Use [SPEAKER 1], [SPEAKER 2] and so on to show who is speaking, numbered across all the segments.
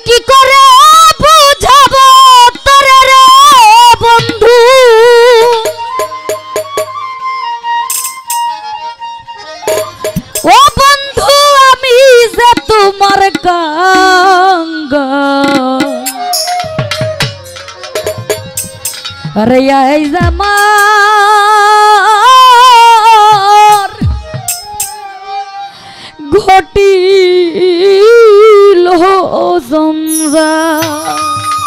[SPEAKER 1] কি করে বুঝাবো তোরে রে বন্ধু ও বন্ধু আমি যে তোমার কাঙ্গা আরে আই জামার ঘটিল জঞ্জাল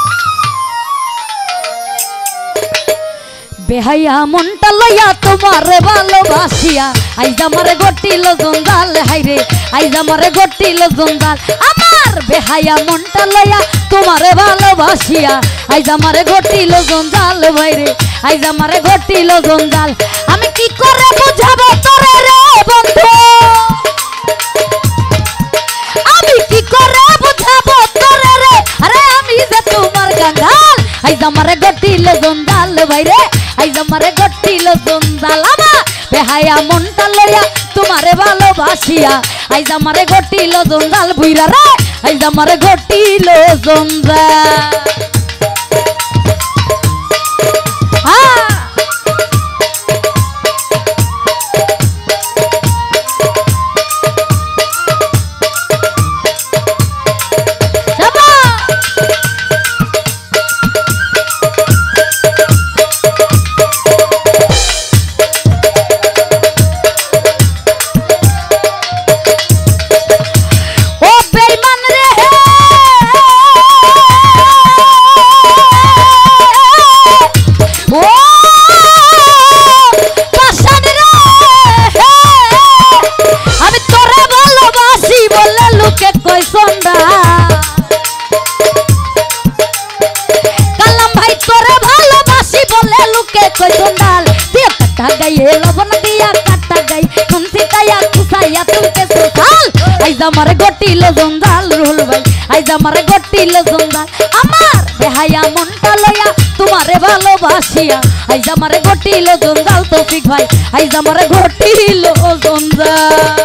[SPEAKER 1] বেহাইয়া মনটা লইয়া তোমারে ভালোবাসিয়া আইজ আমারে ঘটিল জঞ্জাল হাইরে আইজ আমারে ঘটিল জঞ্জাল আমার বেহাইয়া মনটা লইয়া তোমারে ভালোবাসিয়া আইজ আমারে ঘটিল জঞ্জাল ভাইরে আইজ আমারে ঘটিল জঞ্জাল আমি কি করে বুঝাবো তোরে রে বন্ধু আমি কি করে বুঝাবো তোরে রে আরে আমি যে তোমার কাঙ্গাল আইজ আমারে ঘটিল জঞ্জাল ভাইরে আইজ আমারে ঘটিল জঞ্জাল আমার বেহায়া মনটা লইয়া তোমারে ভালোবাসিয়া আইজ আমারে ঘটিল জঞ্জাল বুইরা রে আইজ আমারে ঘটিল জঞ্জাল আমারে ঘটিল জঞ্জাল রুহুল ভাই আইজ আমারে ঘটিল জঞ্জাল আমার বেহায়া মনটা লইয়া তোমারে ভালোবাসিয়া আইজ আমারে ঘটিল জঞ্জাল তৌফিক ভাই আইজ আমারে ঘটিল জঞ্জাল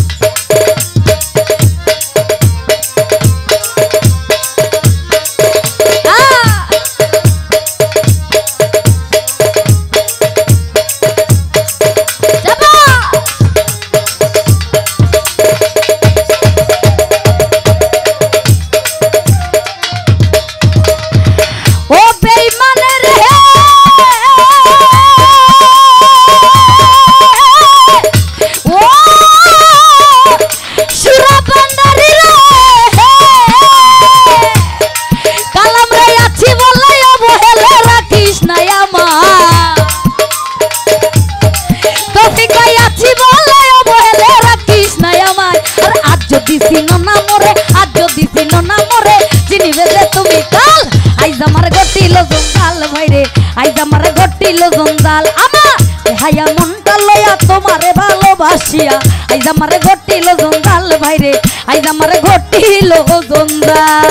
[SPEAKER 1] বেহায়া মনটা লইয়া তোমারে ভালোবাসিয়া আইজ আমারে ঘটিল জঞ্জাল ভাইরে আইজ আমারে ঘটিল জঞ্জাল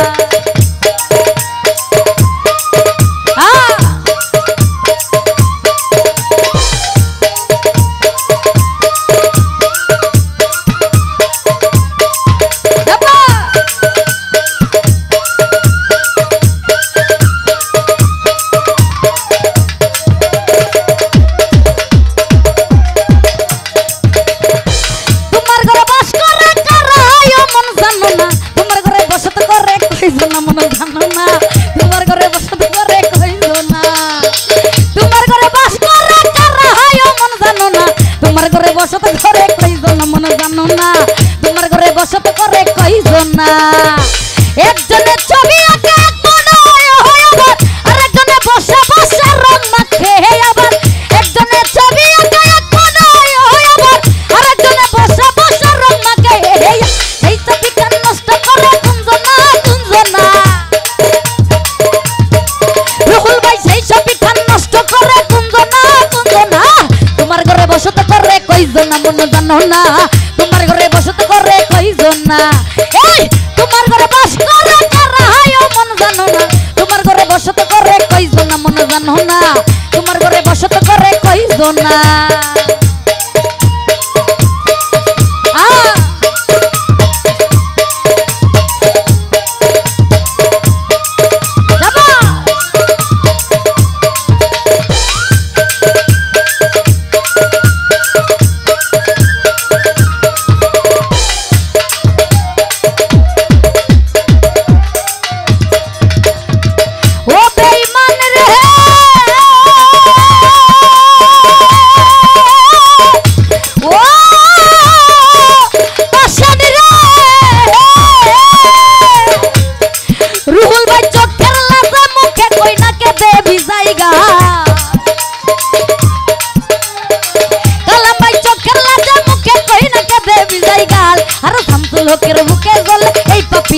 [SPEAKER 1] একজনের ছবি আঁকে আরেকজনে বসে বসে রং মাখে আবার একজনের ছবি আঁকে আরেকজনে বসে বসে রং মাখে এই ছবিটা নষ্ট করে কুঞ্জনা কুঞ্জনা রুহুল ভাই সেই ছবিটা নষ্ট করে কুঞ্জনা কুঞ্জনা তোমার ঘরে বসত করে কইজনা মনে জানো না তোমার ঘরে বসত করে কইজনা এই তোমার ঘরে বাস করে কারা হয় মন জানো না তোমার ঘরে বসত করে কইজনা মন জানো না তোমার ঘরে বসত করে কইজনা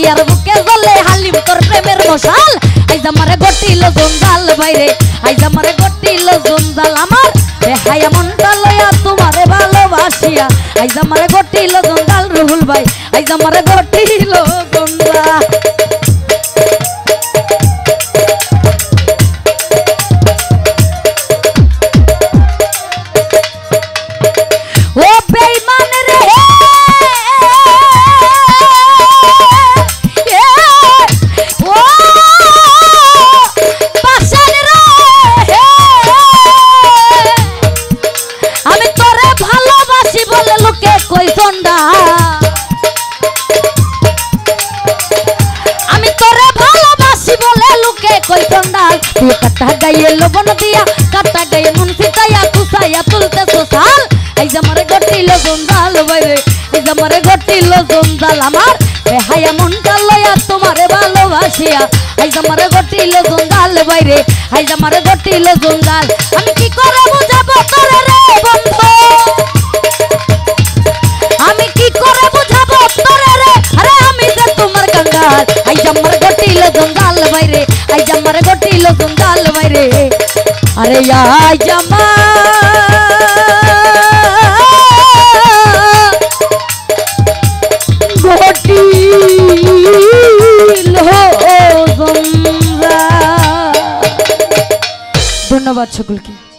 [SPEAKER 1] আর বুকে জ্বলে হালিম তোর প্রেমের মশাল আইজ আমারে গটিল জঞ্জাল বাইরে আইজ আমারে গটিল জঞ্জাল আমার বেহায়া মনটা লয়া তোমারে ভালোবাসিয়া আইজ আমারে গটিল জঞ্জাল রুহুল ভাই আইজ আমারে গটিল জঞ্জাল ও বেঈমান রে ও পাশান রে আমি তোরে ভালোবাসি বলে লোকে কই জন্ডা আমি তোরে ভালোবাসি বলে লোকে কই জন্ডা তুই কাটা গায়ে লবণ দিয়া কাটা গায়ে মন ফিটাইয়া কুসাইয়া তুলতে সোসাল আইজ আমারে গটিল জঞ্জাল বাইরে আইজ আমারে গটিল জঞ্জাল আমার বেহায়া মনটা লয়া তোমারে ভালোবাসিয়া আইজ আমারে গটিল জঞ্জাল বাইরে আইজ আমারে গটিল জঞ্জাল আমি কি করে বুঝাবো তোরে রে বন্ধু আমি কি করে বুঝাবো তোরে রে আরে আমি যে তোমার কাঙ্গাল আইজ আমারে গটিল জঞ্জাল বাইরে আইজ আমারে গটিল জঞ্জাল বাইরে আরে আইজ ধন্যবাদ সকলকে।